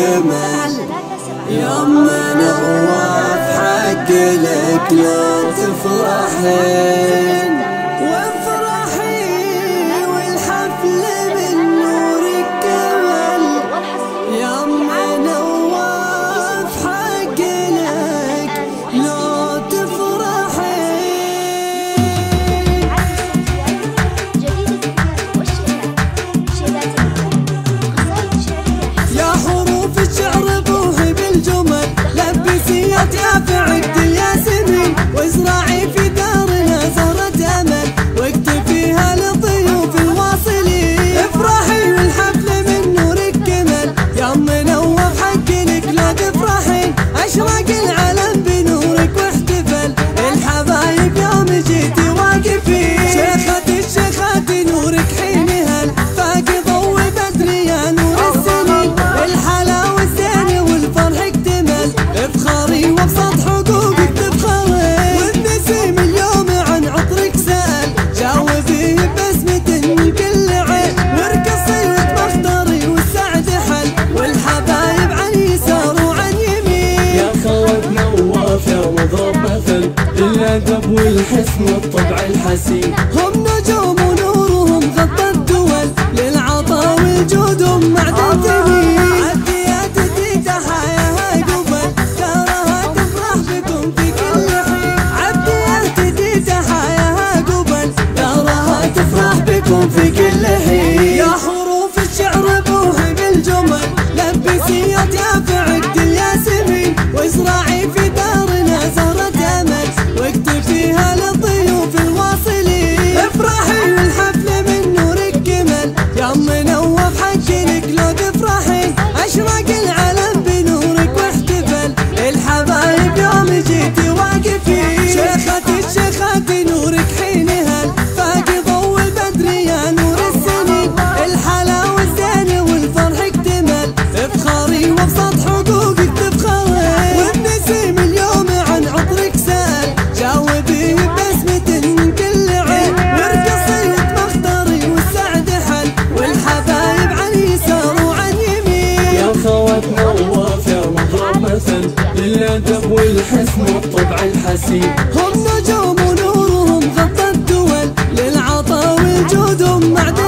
الكمال. يوم نواف حق لك لو تفرحين وافرحي والحفل من نورك كمل. يوم نواف حق لك لو يا فعد الياسمين وازرعي في دارنا زهرة امل واكتفيها للضيوف الواصلين. افرحي والحفل من نورك كمل. يوم منوف حق لك لا تفرحين اشرق العلم بنورك واحتفل الحبايب يوم جيتي واقفين. شيخة الشيخات نورك حين هل فاق ضوء بدر يا نور السنين. الحلا والزين والفرح اكتمل افخاري وابسط حقوقك تبخري. والنسيم اليوم عن عطرك سأل جاوبيه ببسمة من كل عين. وارقصي وتبختري والسعد حل والحبايب عن يسار وعن يمين. يا خوات نواف يا مضرب مثل للأدب والحسن والطبع الحسين. هم نجوم ونورهم غطى الدول للعطا والجود معدن ثمين. عديات تديتها يا قبل دارها تفرح بكم في كل حين. عديات تديتها يا قبل دارها تفرح بكم في كل حين. يا حروف الشعر بوهي بالجمل لبسيات يا فعد الياسمين وازرعي في دارنا زهرة امل واكتفيها للضيوف الواصلين. افرحي والحفل من نورك كمل. يوم منوف حق لك لو تفرحين اشرق العلم بنورك واحتفل الحبايب يوم جيتي واقفين. شيخة الشيخات نورك حين هل فاق ضوء بدر يا نور السنين. الحلا والزين والفرح اكتمل افخاري وابسط حقوقك تبخري. والنسيم اليوم عن عطرك سأل جاوبيه ببسمة من كل عين. وارقصي وتبختري والسعد حل والحبايب عن يسار وعن يمين. يا خوات نواف يا مضرب مثل للأدب والحسن والطبع الحسين. هم نجوم ونورهم غطى الدول للعطا والجود معدن